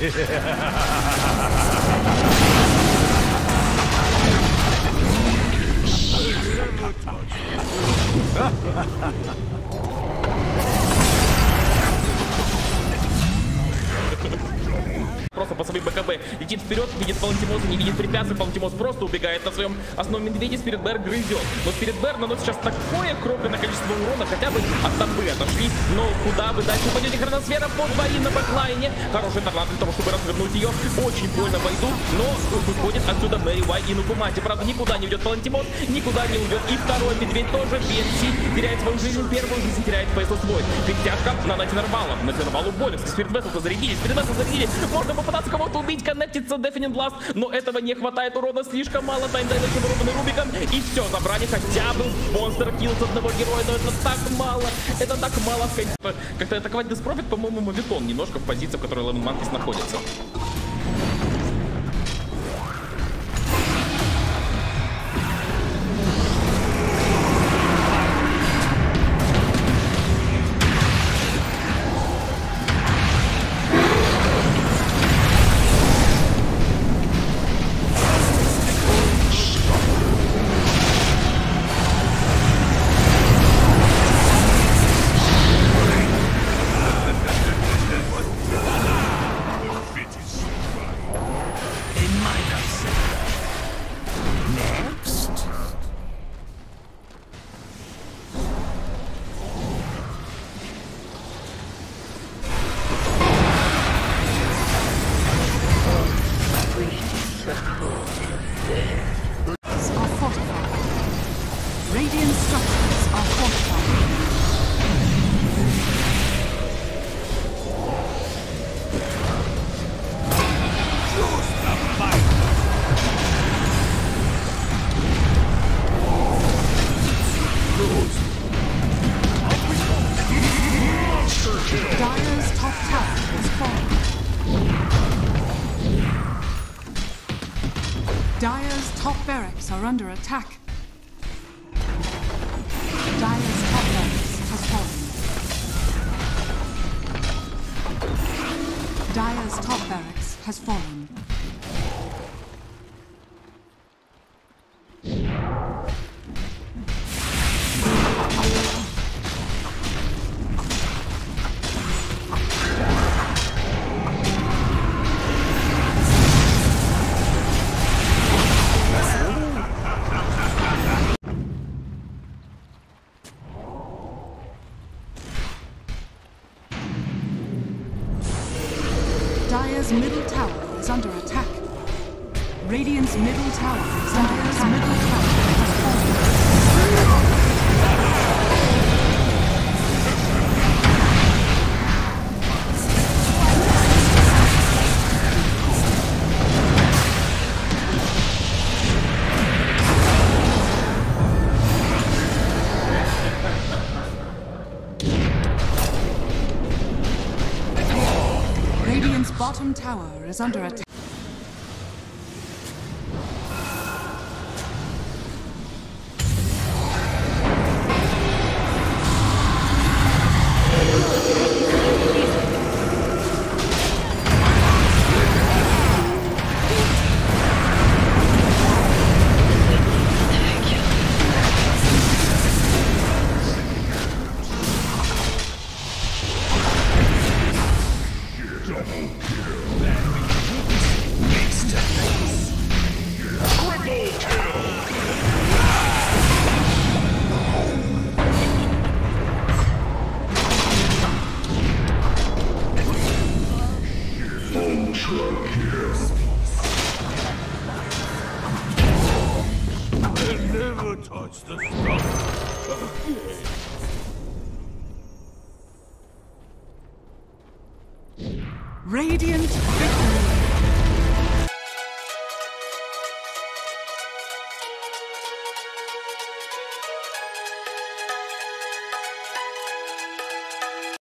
Просто по своей БКБ летит вперед, видит Палантимоса, не видит препятствий. Палантимос просто убегает на своем основном медведе. Спиритбэр грызет. Но Спиритбэр наносит сейчас такое кровное количество урона, хотя бы от тамбы отошли. Но куда вы дальше упадете? Хроносфера по двоим на бэклайне. Хороший торнадо для того, чтобы развернуть ее. Очень больно бойду, но выходит отсюда Мэри Уай и Нукумати. Правда, никуда не уйдет Палантимос, никуда не уйдет. И второй медведь тоже. Бенси теряет свою жизнь, первую жизнь теряет Фейсл свой. Перетяжка на Нати-Нормалу. Нати-Нормалу болен. Спиритбэсса зарядили, Спиритбэсса зарядили. Можно попытаться кого-то убить, коннектиться Deafening Blast, но этого не хватает, урона слишком мало, таймдайвер вырубанный Рубиком, и все, забрали хотя бы монстр килл с одного героя, но это так мало, как-то атаковать Деспрофит, по-моему, мовитон немножко в позиции, в которой Lemon Mantis находится. Radiant structures are fortified. Dire's top tower has fallen. Dire's top barracks are under attack. Dire's top barracks has fallen. Dire's top barracks has fallen. Dire's middle tower is under attack. Radiant's middle tower is under attack. Middle tower has fallen. Radiant's bottom tower is under attack. Never touch the structure. Radiant victory.